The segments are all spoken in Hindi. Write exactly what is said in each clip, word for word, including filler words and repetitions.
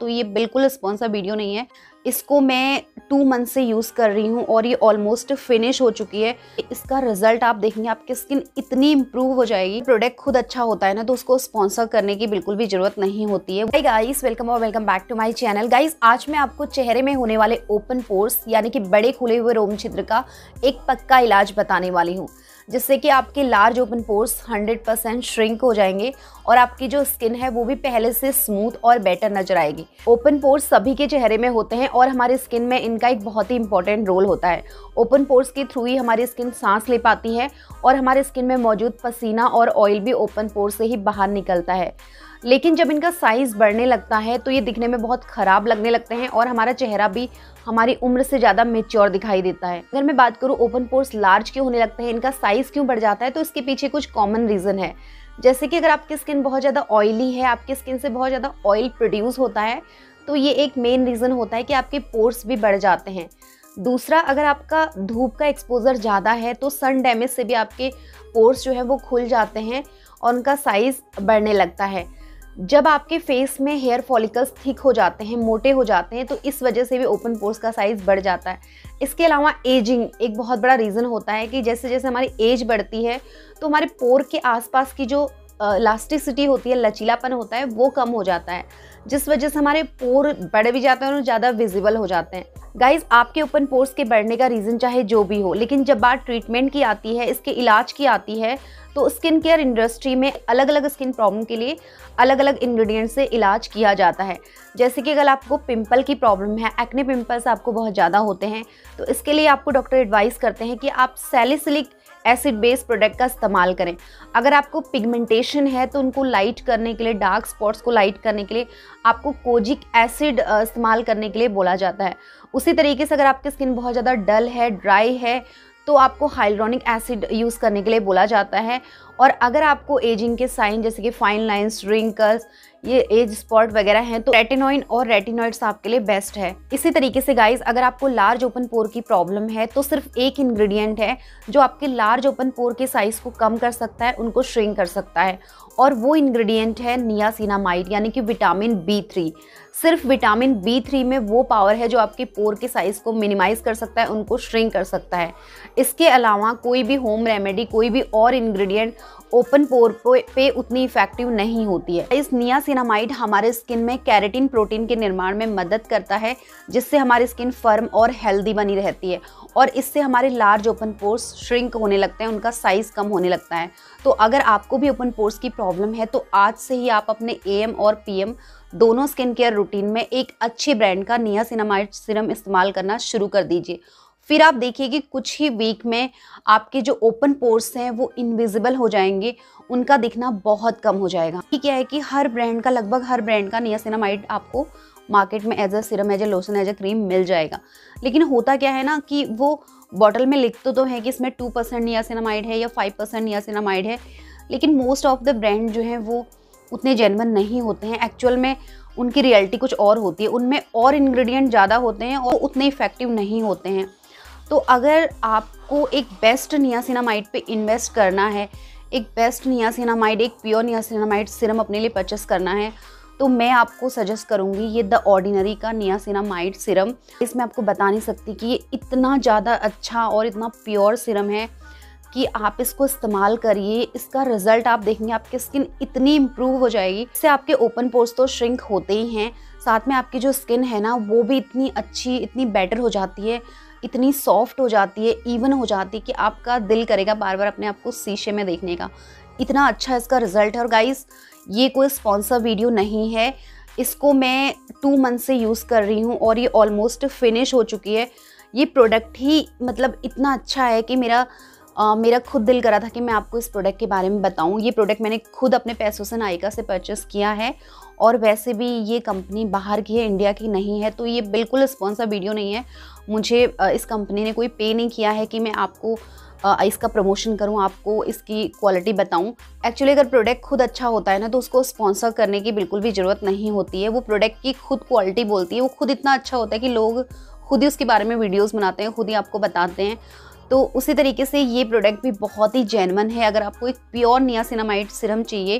तो ये बिल्कुल स्पॉन्सर वीडियो नहीं है। इसको मैं टू मंथ से यूज़ कर रही हूँ और ये ऑलमोस्ट फिनिश हो चुकी है। इसका रिजल्ट आप देखेंगे, आपकी स्किन इतनी इम्प्रूव हो जाएगी। प्रोडक्ट खुद अच्छा होता है ना, तो उसको स्पॉन्सर करने की बिल्कुल भी जरूरत नहीं होती है। हाय गाइस, वेलकम और welcome back to my channel. Guys, आज मैं आपको चेहरे में होने वाले ओपन पोर्स यानी कि बड़े खुले हुए रोम छिद्र का एक पक्का इलाज बताने वाली हूँ, जिससे कि आपके large open pores hundred percent shrink हो जाएंगे और आपकी जो स्किन है वो भी पहले से स्मूथ और बेटर नजर आएगी। ओपन पोर्स सभी के चेहरे में होते हैं और हमारी स्किन में इनका एक बहुत ही इंपॉर्टेंट रोल होता है। ओपन पोर्स के थ्रू ही हमारी स्किन सांस ले पाती है और हमारे स्किन में मौजूद पसीना और ऑयल भी ओपन पोर्स से ही बाहर निकलता है। लेकिन जब इनका साइज बढ़ने लगता है तो ये दिखने में बहुत ख़राब लगने लगते हैं और हमारा चेहरा भी हमारी उम्र से ज़्यादा मैच्योर दिखाई देता है। अगर मैं बात करूँ ओपन पोर्स लार्ज क्यों होने लगते हैं, इनका साइज़ क्यों बढ़ जाता है, तो इसके पीछे कुछ कॉमन रीज़न है। जैसे कि अगर आपकी स्किन बहुत ज़्यादा ऑयली है, आपकी स्किन से बहुत ज़्यादा ऑयल प्रोड्यूस होता है, तो ये एक मेन रीज़न होता है कि आपके पोर्स भी बढ़ जाते हैं। दूसरा, अगर आपका धूप का एक्सपोजर ज़्यादा है तो सन डैमेज से भी आपके पोर्स जो है वो खुल जाते हैं और उनका साइज़ बढ़ने लगता है। जब आपके फेस में हेयर फॉलिकल्स थिक हो जाते हैं, मोटे हो जाते हैं, तो इस वजह से भी ओपन पोर्स का साइज़ बढ़ जाता है। इसके अलावा एजिंग एक बहुत बड़ा रीज़न होता है कि जैसे जैसे हमारी एज बढ़ती है तो हमारे पोर के आसपास की जो इलास्टिसिटी होती है, लचीलापन होता है, वो कम हो जाता है, जिस वजह से हमारे पोर बढ़ भी जाते हैं और ज़्यादा विजिबल हो जाते हैं। गाइज, आपके ओपन पोर्स के बढ़ने का रीज़न चाहे जो भी हो, लेकिन जब बात ट्रीटमेंट की आती है, इसके इलाज की आती है, तो स्किन केयर इंडस्ट्री में अलग अलग स्किन प्रॉब्लम के लिए अलग अलग इंग्रेडिएंट से इलाज किया जाता है। जैसे कि अगर आपको पिंपल की प्रॉब्लम है, एक्ने पिंपल्स आपको बहुत ज़्यादा होते हैं, तो इसके लिए आपको डॉक्टर एडवाइस करते हैं कि आप सैलिसिलिक एसिड बेस्ड प्रोडक्ट का इस्तेमाल करें। अगर आपको पिगमेंटेशन है तो उनको लाइट करने के लिए, डार्क स्पॉट्स को लाइट करने के लिए आपको कोजिक एसिड इस्तेमाल करने के लिए बोला जाता है। उसी तरीके से अगर आपकी स्किन बहुत ज़्यादा डल है, ड्राई है, तो आपको हाइलुरोनिक एसिड यूज़ करने के लिए बोला जाता है। और अगर आपको एजिंग के साइन जैसे कि फाइन लाइंस, रिंकल्स, ये एज स्पॉट वगैरह हैं, तो रेटिनॉइन और रेटिनॉइड्स आपके लिए बेस्ट है। इसी तरीके से गाइस, अगर आपको लार्ज ओपन पोर की प्रॉब्लम है तो सिर्फ एक इंग्रेडिएंट है जो आपके लार्ज ओपन पोर के साइज को कम कर सकता है, उनको श्रिंक कर सकता है, और वो इंग्रेडिएंट है नियासिनामाइड यानी कि विटामिन बी थ्री। सिर्फ विटामिन बी थ्री में वो पावर है जो आपके पोर के साइज़ को मिनिमाइज कर सकता है, उनको श्रिंक कर सकता है। इसके अलावा कोई भी होम रेमेडी, कोई भी और इंग्रेडिएंट ओपन पोर पे उतनी इफेक्टिव नहीं होती है। इस नियासिनामाइड हमारे स्किन में कैरेटिन प्रोटीन के निर्माण में मदद करता है, जिससे हमारी स्किन फर्म और हेल्दी बनी रहती है और इससे हमारे लार्ज ओपन पोर्स श्रिंक होने लगते हैं, उनका साइज़ कम होने लगता है। तो अगर आपको भी ओपन पोर्स की प्रॉब्लम है तो आज से ही आप अपने ए एम और पी एम दोनों स्किन केयर रूटीन में एक अच्छे ब्रांड का नियासिनामाइड सीरम इस्तेमाल करना शुरू कर दीजिए। फिर आप देखिए कि कुछ ही वीक में आपके जो ओपन पोर्स हैं वो इनविजिबल हो जाएंगे, उनका दिखना बहुत कम हो जाएगा। ठीक है कि हर ब्रांड का, लगभग हर ब्रांड का नियासिनामाइड आपको मार्केट में as a serum, as a lotion, as a cream मिल जाएगा। लेकिन होता क्या है ना कि वो बॉटल में लिखते तो है कि इसमें टू परसेंट नियासिनामाइड है या फाइव परसेंट नियासिनामाइड है, लेकिन मोस्ट ऑफ द ब्रांड जो हैं वो उतने जेन्युइन नहीं होते हैं। एक्चुअल में उनकी रियलिटी कुछ और होती है, उनमें और इंग्रेडिएंट ज़्यादा होते हैं और उतने इफेक्टिव नहीं होते हैं। तो अगर आपको एक बेस्ट नियासिनामाइड पे इन्वेस्ट करना है, एक बेस्ट नियासिनामाइड, एक प्योर नियासिनामाइड सीरम अपने लिए परचेस करना है, तो मैं आपको सजेस्ट करूंगी ये द ऑर्डिनरी का नियासिनामाइड सीरम। इसमें आपको बता नहीं सकती कि ये इतना ज़्यादा अच्छा और इतना प्योर सीरम है कि आप इसको इस्तेमाल करिए। इसका रिजल्ट आप देखेंगे, आपकी स्किन इतनी इम्प्रूव हो जाएगी। इससे आपके ओपन पोर्स तो श्रिंक होते ही हैं, साथ में आपकी जो स्किन है ना वो भी इतनी अच्छी, इतनी बेटर हो जाती है, इतनी सॉफ्ट हो जाती है, इवन हो जाती है कि आपका दिल करेगा बार बार अपने आप को शीशे में देखने का। इतना अच्छा इसका रिजल्ट है। और गाइस, ये कोई स्पॉन्सर वीडियो नहीं है, इसको मैं टू मंथ से यूज़ कर रही हूँ और ये ऑलमोस्ट फिनिश हो चुकी है। ये प्रोडक्ट ही मतलब इतना अच्छा है कि मेरा Uh, मेरा खुद दिल करा था कि मैं आपको इस प्रोडक्ट के बारे में बताऊं। ये प्रोडक्ट मैंने खुद अपने पैसों से नायका से परचेस किया है और वैसे भी ये कंपनी बाहर की है, इंडिया की नहीं है, तो ये बिल्कुल स्पॉन्सर वीडियो नहीं है। मुझे uh, इस कंपनी ने कोई पे नहीं किया है कि मैं आपको uh, इसका प्रमोशन करूं, आपको इसकी क्वालिटी बताऊं। एक्चुअली अगर प्रोडक्ट खुद अच्छा होता है ना तो उसको स्पॉन्सर करने की बिल्कुल भी ज़रूरत नहीं होती है। वो प्रोडक्ट की खुद क्वालिटी बोलती है, वो खुद इतना अच्छा होता है कि लोग खुद ही उसके बारे में वीडियोज़ बनाते हैं, खुद ही आपको बताते हैं। तो उसी तरीके से ये प्रोडक्ट भी बहुत ही जेन्युइन है। अगर आपको एक प्योर नियासिनामाइड सीरम चाहिए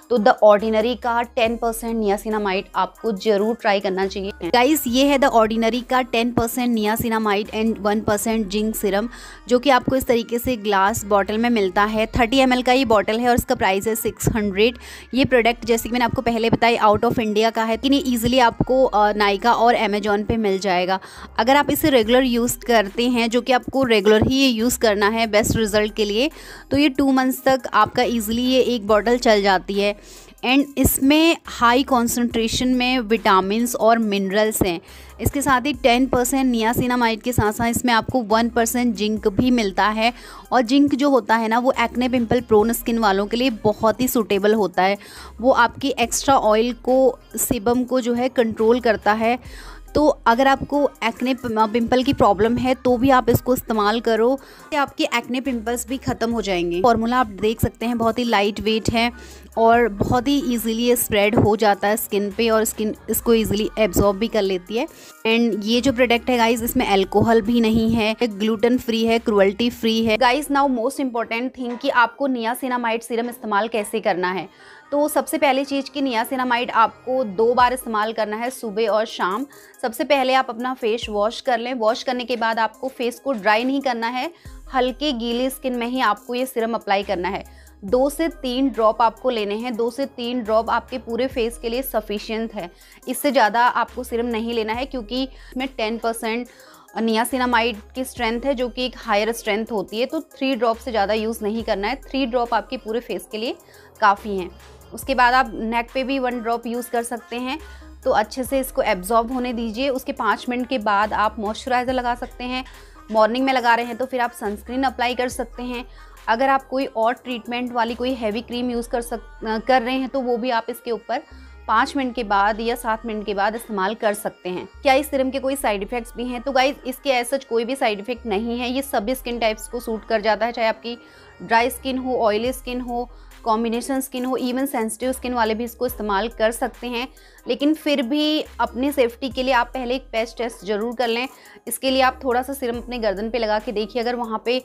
तो द ऑर्डिनरी का टेन परसेंट नियासिनामाइड आपको जरूर ट्राई करना चाहिए। गाइस ये है द ऑर्डिनरी का ten percent niacinamide and one percent zinc serum, जो कि आपको इस तरीके से ग्लास बॉटल में मिलता है। थर्टी एम एल का ये बॉटल है और इसका प्राइस है सिक्स हंड्रेड। ये प्रोडक्ट जैसे कि मैंने आपको पहले बताई आउट ऑफ इंडिया का है, कि नहीं ईजिली आपको नायका और अमेजोन पे मिल जाएगा। अगर आप इसे रेगुलर यूज़ करते हैं, जो कि आपको रेगुलर ही ये यूज़ करना है बेस्ट रिजल्ट के लिए, तो ये टू मंथ्स तक आपका ईजिली ये एक बॉटल चल जाती है। एंड इसमें हाई कॉन्सेंट्रेशन में विटामिन्स और मिनरल्स हैं। इसके साथ ही टेन परसेंट नियासिनामाइड के साथ साथ इसमें आपको वन परसेंट जिंक भी मिलता है। और जिंक जो होता है ना, वो एक्ने पिंपल प्रोन स्किन वालों के लिए बहुत ही सूटेबल होता है। वो आपकी एक्स्ट्रा ऑयल को, सेबम को जो है कंट्रोल करता है। तो अगर आपको एक्ने पिंपल की प्रॉब्लम है तो भी आप इसको इस्तेमाल करो, आपके एक्ने पिंपल्स भी ख़त्म हो जाएंगे। फॉर्मूला आप देख सकते हैं बहुत ही लाइट वेट है और बहुत ही इजीली स्प्रेड हो जाता है स्किन पे, और स्किन इसको इजीली एब्जॉर्ब भी कर लेती है। एंड ये जो प्रोडक्ट है गाइस, इसमें अल्कोहल भी नहीं है, ग्लूटेन फ्री है, क्रुएल्टी फ्री है। Guys now most important thing कि आपको नियासिनामाइड सीरम इस्तेमाल कैसे करना है। तो सबसे पहली चीज़ कि नियासिनामाइड आपको दो बार इस्तेमाल करना है, सुबह और शाम। सबसे पहले आप अपना फेस वॉश कर लें। वॉश करने के बाद आपको फेस को ड्राई नहीं करना है, हल्की गीली स्किन में ही आपको ये सीरम अप्लाई करना है। दो से तीन ड्रॉप आपको लेने हैं। दो से तीन ड्रॉप आपके पूरे फेस के लिए सफिशिएंट है। इससे ज़्यादा आपको सीरम नहीं लेना है, क्योंकि इसमें टेन परसेंट नियासिनामाइड की स्ट्रेंथ है, जो कि एक हायर स्ट्रेंथ होती है। तो थ्री ड्रॉप से ज़्यादा यूज़ नहीं करना है। थ्री ड्रॉप आपके पूरे फेस के लिए काफ़ी हैं। उसके बाद आप नेक पे भी वन ड्रॉप यूज़ कर सकते हैं। तो अच्छे से इसको एब्जॉर्ब होने दीजिए। उसके पाँच मिनट के बाद आप मॉइस्चराइज़र लगा सकते हैं। मॉर्निंग में लगा रहे हैं तो फिर आप सनस्क्रीन अप्लाई कर सकते हैं। अगर आप कोई और ट्रीटमेंट वाली कोई हैवी क्रीम यूज़ कर सक कर रहे हैं तो वो भी आप इसके ऊपर पाँच मिनट के बाद या सात मिनट के बाद इस्तेमाल कर सकते हैं। क्या इस सीरम के कोई साइड इफ़ेक्ट्स भी हैं? तो गाइस इसके ऐसा कोई भी साइड इफ़ेक्ट नहीं है। ये सभी स्किन टाइप्स को सूट कर जाता है, चाहे आपकी ड्राई स्किन हो, ऑयली स्किन हो, कॉम्बिनेशन स्किन हो, इवन सेंसिटिव स्किन वाले भी इसको इस्तेमाल कर सकते हैं। लेकिन फिर भी अपनी सेफ्टी के लिए आप पहले एक पैच टेस्ट ज़रूर कर लें। इसके लिए आप थोड़ा सा सीरम अपने गर्दन पे लगा के देखिए। अगर वहाँ पे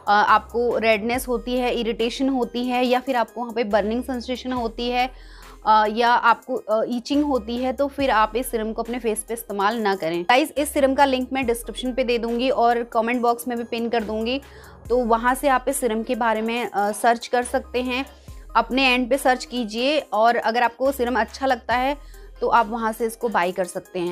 आपको रेडनेस होती है, इरिटेशन होती है, या फिर आपको वहाँ पे बर्निंग सेंसेशन होती है, या आपको ईचिंग होती है, तो फिर आप इस सीरम को अपने फेस पे इस्तेमाल ना करें। गाइस इस सीरम का लिंक मैं डिस्क्रिप्शन पे दे दूँगी और कमेंट बॉक्स में भी पिन कर दूँगी। तो वहाँ से आप इस सीरम के बारे में सर्च कर सकते हैं, अपने एंड पे सर्च कीजिए, और अगर आपको सीरम अच्छा लगता है तो आप वहाँ से इसको बाय कर सकते हैं।